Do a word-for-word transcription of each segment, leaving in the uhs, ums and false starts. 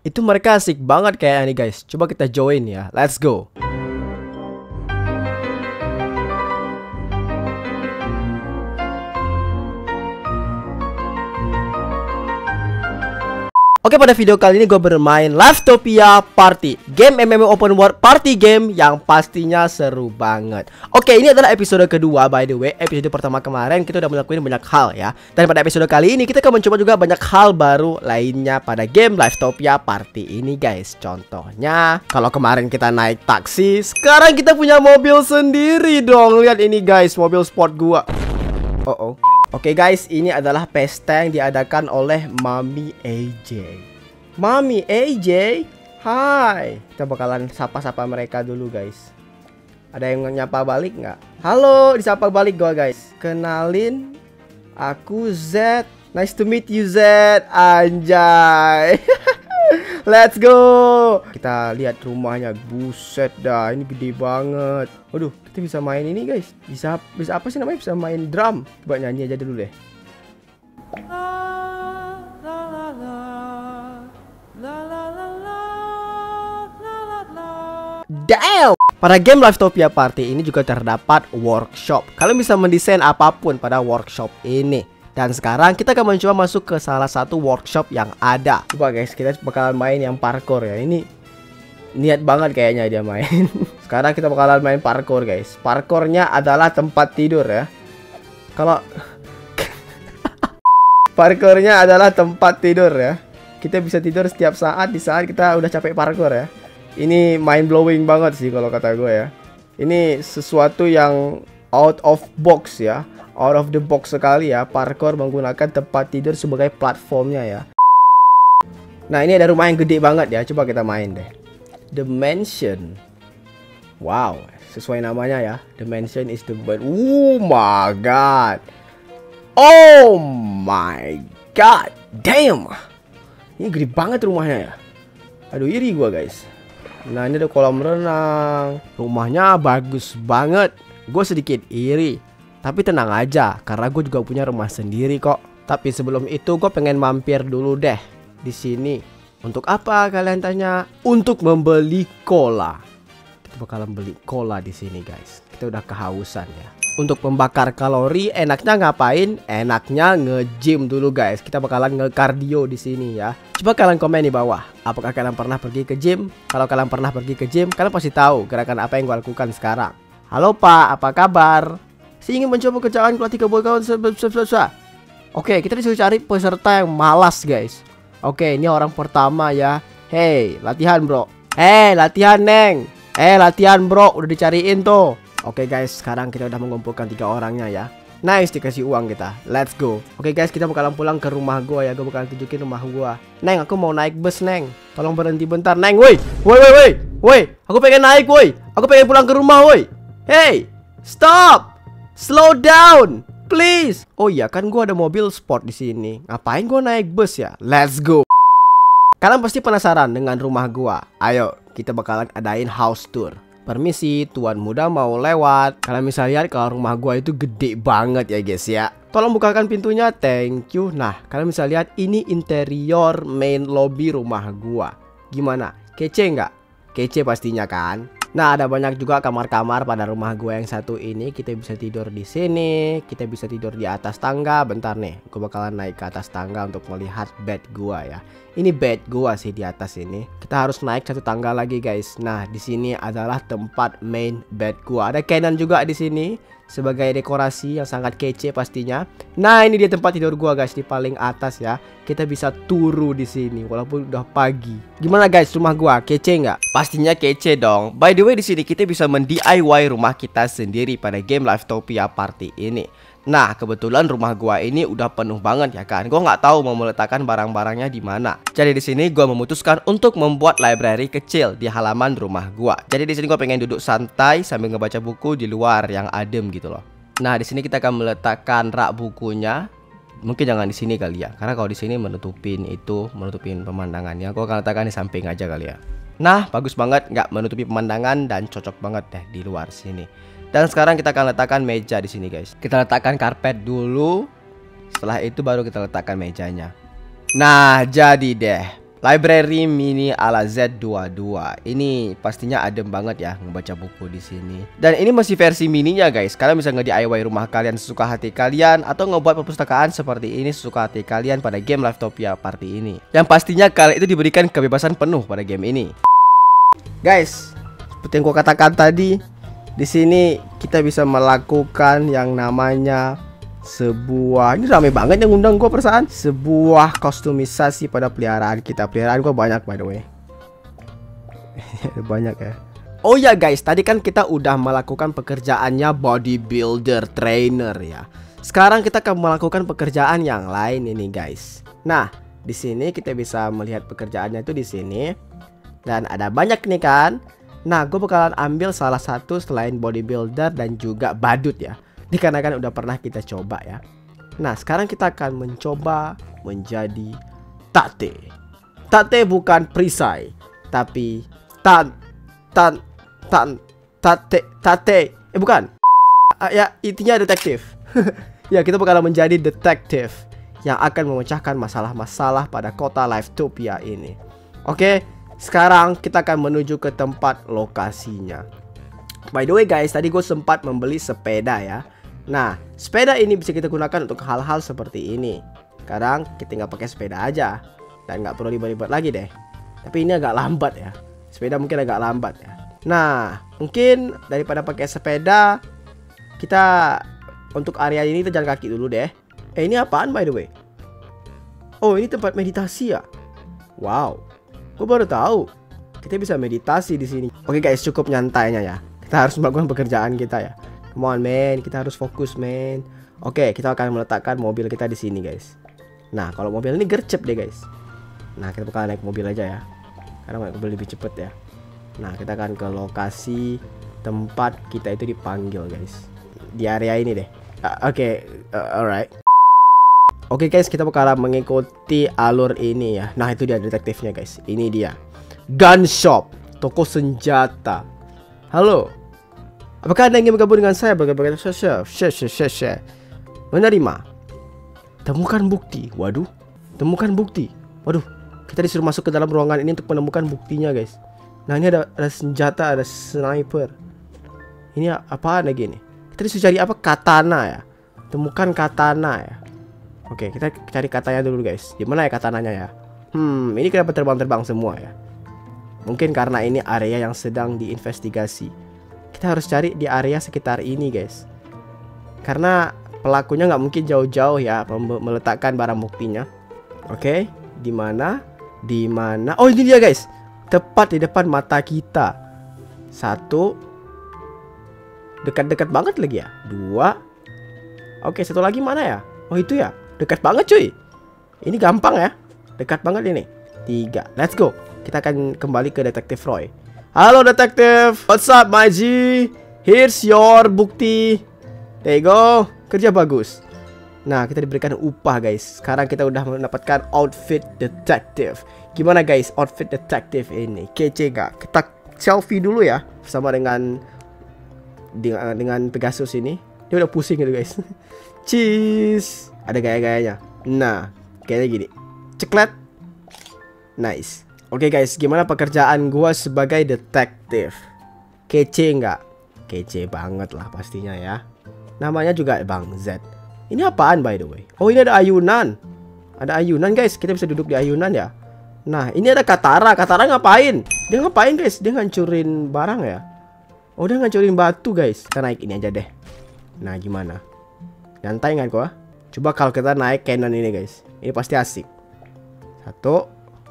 Itu mereka asik banget kayaknya nih guys. Coba kita join ya. Let's go. Oke, pada video kali ini gue bermain Livetopia Party, game M M O open world party game yang pastinya seru banget. Oke, ini adalah episode kedua by the way. Episode pertama kemarin kita udah melakukan banyak hal ya. Dan pada episode kali ini kita akan mencoba juga banyak hal baru lainnya pada game Livetopia Party ini guys. Contohnya, kalau kemarin kita naik taksi, sekarang kita punya mobil sendiri dong. Lihat ini guys, mobil sport gua. Oh oh. Oke okay guys, ini adalah pesta yang diadakan oleh Mami A J. Mami A J, hai. Kita bakalan sapa-sapa mereka dulu guys. Ada yang nyapa balik nggak? Halo, disapa balik gua guys. Kenalin, aku Z. Nice to meet you Z. Anjay. Let's go. Kita lihat rumahnya. Buset dah, ini gede banget. Waduh, kita bisa main ini guys. Bisa bisa apa sih namanya? Bisa main drum. Coba nyanyi aja dulu deh. Damn. Pada game Livetopia Party ini juga terdapat workshop. Kalian bisa mendesain apapun pada workshop ini. Dan sekarang kita akan mencoba masuk ke salah satu workshop yang ada. Coba guys, kita bakalan main yang parkour ya. Ini niat banget kayaknya dia main. Sekarang kita bakalan main parkour guys. Parkournya adalah tempat tidur ya. Kalau parkournya adalah tempat tidur ya. Kita bisa tidur setiap saat di saat kita udah capek parkour ya. Ini mind blowing banget sih kalau kata gue ya. Ini sesuatu yang out of box ya. Out of the box sekali ya. Parkour menggunakan tempat tidur sebagai platformnya ya. Nah, ini ada rumah yang gede banget ya. Coba kita main deh. The Mansion. Wow, sesuai namanya ya. The Mansion is the bed. Oh my god. Oh my god. Damn. Ini gede banget rumahnya ya. Aduh, iri gua guys. Nah, ini ada kolam renang. Rumahnya bagus banget. Gue sedikit iri. Tapi tenang aja, karena gue juga punya rumah sendiri kok. Tapi sebelum itu gue pengen mampir dulu deh di sini. Untuk apa kalian tanya? Untuk membeli cola. Kita bakalan beli cola di sini guys. Kita udah kehausan ya. Untuk membakar kalori, enaknya ngapain? Enaknya nge-gym dulu guys. Kita bakalan nge-cardio di sini ya. Coba kalian komen di bawah. Apakah kalian pernah pergi ke gym? Kalau kalian pernah pergi ke gym, kalian pasti tahu gerakan apa yang gue lakukan sekarang. Halo Pak, apa kabar? Saya ingin mencoba kerjaan kelas tiga kawan. Oke, kita disuruh cari peserta yang malas guys. Oke, ini orang pertama ya. Hey, latihan bro. Hey, latihan neng. Eh, latihan bro, udah dicariin tuh. Oke guys, sekarang kita udah mengumpulkan tiga orangnya ya. Nice, dikasih uang kita. Let's go. Oke guys, kita bakalan pulang ke rumah gua ya. Gua bakalan tunjukin rumah gua. Neng, aku mau naik bus neng. Tolong berhenti bentar neng. Woi, woi, woi, woi, woi. Aku pengen naik woi. Aku pengen pulang ke rumah woi. Hey, stop. Slow down, please. Oh iya, kan gua ada mobil sport di sini. Ngapain gua naik bus ya? Let's go. Kalian pasti penasaran dengan rumah gua. Ayo, kita bakalan adain house tour. Permisi, tuan muda mau lewat. Kalian bisa lihat kalau rumah gua itu gede banget ya guys ya. Tolong bukakan pintunya, thank you. Nah, kalian bisa lihat ini interior main lobby rumah gua. Gimana? Kece nggak? Kece pastinya kan? Nah, ada banyak juga kamar-kamar pada rumah gue yang satu ini. Kita bisa tidur di sini, kita bisa tidur di atas tangga. Bentar nih, gue bakalan naik ke atas tangga untuk melihat bed gue ya. Ini bed gue sih di atas ini. Kita harus naik satu tangga lagi guys. Nah, di sini adalah tempat main bed gue. Ada cannon juga di sini sebagai dekorasi yang sangat kece pastinya. Nah, ini dia tempat tidur gua guys di paling atas ya. Kita bisa turu di sini walaupun udah pagi. Gimana guys rumah gua? Kece nggak? Pastinya kece dong. By the way, di sini kita bisa men-D I Y rumah kita sendiri pada game Livetopia Party ini. Nah, kebetulan rumah gua ini udah penuh banget ya kan. Gua nggak tahu mau meletakkan barang-barangnya di mana. Jadi di sini gua memutuskan untuk membuat library kecil di halaman rumah gua. Jadi di sini gua pengen duduk santai sambil ngebaca buku di luar yang adem gitu loh. Nah, di sini kita akan meletakkan rak bukunya. Mungkin jangan di sini kali ya. Karena kalau di sini menutupin itu, menutupin pemandangannya. Gua akan letakkan di samping aja kali ya. Nah, bagus banget, nggak menutupi pemandangan dan cocok banget deh di luar sini. Dan sekarang kita akan letakkan meja di sini guys. Kita letakkan karpet dulu. Setelah itu baru kita letakkan mejanya. Nah, jadi deh. Library mini ala Z dua puluh dua. Ini pastinya adem banget ya membaca buku di sini. Dan ini masih versi mininya guys. Kalian bisa nge-D I Y rumah kalian sesuka hati kalian atau ngebuat perpustakaan seperti ini sesuka hati kalian pada game Livetopia Party ini. Yang pastinya kalian itu diberikan kebebasan penuh pada game ini. Guys, seperti yang gua katakan tadi, di sini kita bisa melakukan yang namanya sebuah, ini rame banget yang undang gue perasaan, sebuah kostumisasi pada peliharaan kita. Peliharaan gue banyak by the way. Banyak ya. Oh ya guys, tadi kan kita udah melakukan pekerjaannya bodybuilder trainer ya. Sekarang kita akan melakukan pekerjaan yang lain ini guys. Nah, di sini kita bisa melihat pekerjaannya itu di sini. Dan ada banyak nih kan. Nah, gue bakalan ambil salah satu selain bodybuilder dan juga badut ya. Dikarenakan udah pernah kita coba ya. Nah, sekarang kita akan mencoba menjadi Tate. Tate bukan perisai, tapi tan tan tan tate tate. Eh bukan. Uh, ya, intinya detektif. Ya, kita bakalan menjadi detektif yang akan memecahkan masalah-masalah pada kota Livetopia ini. Oke, sekarang kita akan menuju ke tempat lokasinya. By the way guys, tadi gue sempat membeli sepeda ya. Nah, sepeda ini bisa kita gunakan untuk hal-hal seperti ini. Sekarang kita nggak pakai sepeda aja dan nggak perlu ribet-ribet lagi deh. Tapi ini agak lambat ya. Sepeda mungkin agak lambat ya. Nah, mungkin daripada pakai sepeda, kita untuk area ini kita jalan kaki dulu deh. Eh, ini apaan by the way? Oh, ini tempat meditasi ya. Wow, gue baru tahu kita bisa meditasi di sini. Oke guys, cukup nyantainya ya. Kita harus melakukan pekerjaan kita ya. Come on man, kita harus fokus man. Oke, kita akan meletakkan mobil kita di sini guys. Nah, kalau mobil ini gercep deh guys. Nah, kita bakal naik mobil aja ya, karena naik mobil lebih cepet ya. Nah, kita akan ke lokasi tempat kita itu dipanggil guys. Di area ini deh. uh, Oke, okay. uh, alright. Oke okay guys, kita bakalan mengikuti alur ini ya. Nah, itu dia detektifnya guys. Ini dia gun shop, toko senjata. Halo, apakah Anda ingin bergabung dengan saya? Bagaimana share share share share menerima. Temukan bukti. Waduh, temukan bukti. Waduh, kita disuruh masuk ke dalam ruangan ini untuk menemukan buktinya guys. Nah, ini ada, ada senjata, ada sniper. Ini apaan lagi nih? Kita disuruh cari apa? Katana ya. Temukan katana ya. Oke, kita cari katanya dulu guys. Di mana ya katananya ya? Hmm, ini kenapa terbang-terbang semua ya? Mungkin karena ini area yang sedang diinvestigasi. Kita harus cari di area sekitar ini guys. Karena pelakunya nggak mungkin jauh-jauh ya meletakkan barang buktinya. Oke, di mana? Di mana? Oh, ini dia guys. Tepat di depan mata kita. Satu. Dekat-dekat banget lagi ya. Dua. Oke, satu lagi mana ya? Oh, itu ya. Dekat banget cuy. Ini gampang ya. Dekat banget ini. Tiga. Let's go. Kita akan kembali ke Detektif Roy. Halo detektif. What's up my G? Here's your bukti. There you go. Kerja bagus. Nah, kita diberikan upah guys. Sekarang kita udah mendapatkan outfit detektif. Gimana guys outfit detektif ini? Kece gak? Kita selfie dulu ya bersama dengan dengan, dengan Pegasus ini. Dia udah pusing gitu guys. Cheese. Ada gaya-gayanya. Nah, kayaknya gini. Ceklet. Nice. Oke guys, gimana pekerjaan gua sebagai detektif? Kece nggak? Kece banget lah pastinya ya. Namanya juga Bang Z. Ini apaan by the way? Oh, ini ada ayunan. Ada ayunan guys, kita bisa duduk di ayunan ya. Nah, ini ada Katara. Katara ngapain? Dia ngapain guys? Dia ngancurin barang ya? Oh, dia ngancurin batu guys. Kita naik ini aja deh. Nah, gimana? Nyantai nggak gua? Coba kalau kita naik cannon ini guys. Ini pasti asik. Satu.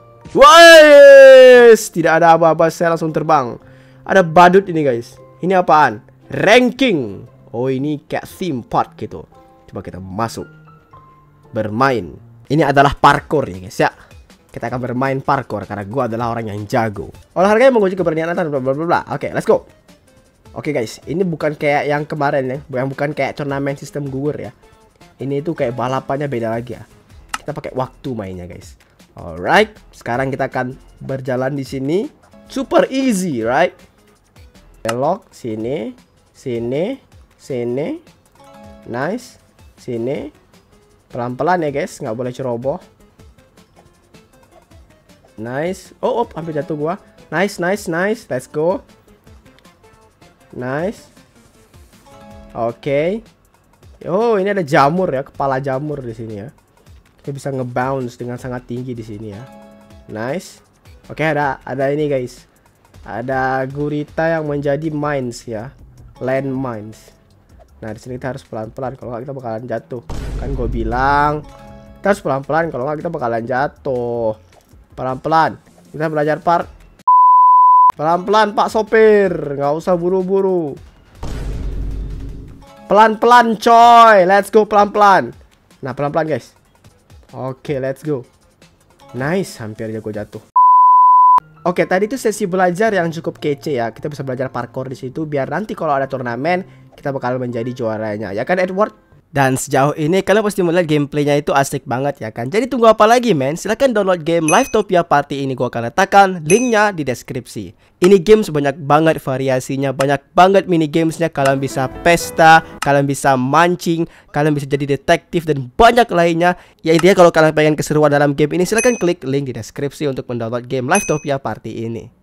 Wais, tidak ada apa-apa, saya langsung terbang. Ada badut ini guys. Ini apaan? Ranking. Oh, ini kayak theme park gitu. Coba kita masuk. Bermain. Ini adalah parkour ya guys ya. Kita akan bermain parkour karena gue adalah orang yang jago. Olahraga yang menguji keberanian antar bla bla bla. Oke, let's go. Oke guys, ini bukan kayak yang kemarin ya. Bukan bukan kayak turnamen sistem gugur ya. Ini tuh kayak balapannya beda lagi ya. Kita pakai waktu mainnya guys. Alright, sekarang kita akan berjalan di sini. Super easy, right? Belok sini, sini, sini. Nice. Sini. Pelan-pelan ya guys, nggak boleh ceroboh. Nice. Oh, oh, hampir jatuh gua. Nice, nice, nice. Let's go. Nice. Oke. Okay. Oh, ini ada jamur ya, kepala jamur di sini ya. Kita bisa nge-bounce dengan sangat tinggi di sini ya. Nice. Oke, okay, ada ada ini guys. Ada gurita yang menjadi mines ya. Land mines. Nah, di sini kita harus pelan-pelan, kalau nggak kita bakalan jatuh. Kan gue bilang kita harus pelan-pelan, kalau nggak kita bakalan jatuh. Pelan-pelan. Kita belajar park. Pelan-pelan Pak Sopir, nggak usah buru-buru. Pelan-pelan coy, let's go pelan-pelan. Nah, pelan-pelan guys. Oke, let's go. Nice, hampir aja gue jatuh. Oke, tadi itu sesi belajar yang cukup kece ya. Kita bisa belajar parkour di situ biar nanti kalau ada turnamen kita bakal menjadi juaranya. Ya kan Edward? Dan sejauh ini kalian pasti melihat gameplaynya itu asik banget ya kan. Jadi tunggu apa lagi men? Silahkan download game Livetopia Party ini, gua akan letakkan linknya di deskripsi. Ini game sebanyak banget variasinya, banyak banget mini gamesnya. Kalian bisa pesta, kalian bisa mancing, kalian bisa jadi detektif dan banyak lainnya. Ya intinya kalau kalian pengen keseruan dalam game ini, silahkan klik link di deskripsi untuk mendownload game Livetopia Party ini.